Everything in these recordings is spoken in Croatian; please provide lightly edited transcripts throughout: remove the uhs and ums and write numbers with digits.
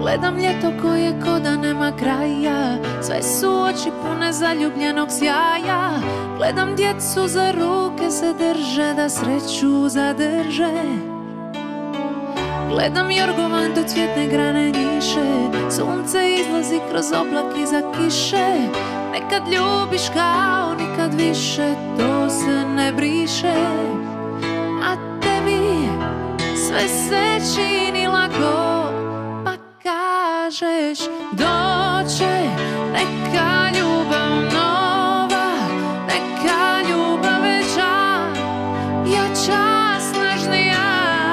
Gledam ljeto koje ko da nema kraja, sve su oči pune zaljubljenog sjaja. Gledam djecu za ruke se drže, da sreću zadrže. Gledam jorgovan do cvjetne grane njiše, sunce izlazi kroz oblak iza kiše. Nekad ljubiš kao nikad više, to se ne briše. A tebi sve se čini lako, pa kažeš doće neka ljubav nova, neka ljubav veća, jača, snažnija.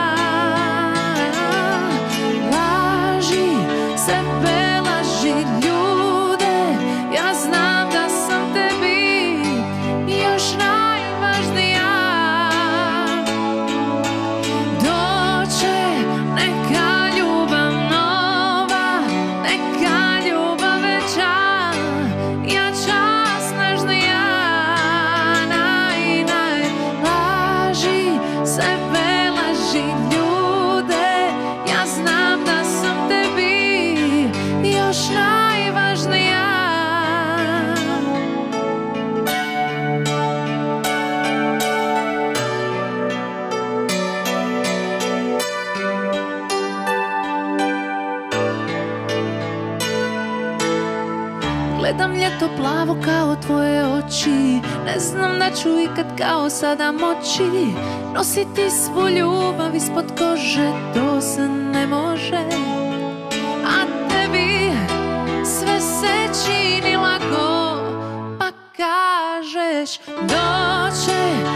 Laži sebe, laži ljude, ja znam da sam tebi još najvažnija. Doće neka ljubav nova, neka ljubav veća, jača, snažnija. Laži sebe, laži ljude, ja znam da sam tebi još najvažnija. Gledam ljeto plavo kao tvoje oči, ne znam da ću ikad kao sada moći nositi svu ljubav ispod kože, to se ne može. A tebi sve se čini lako, pa kažeš doće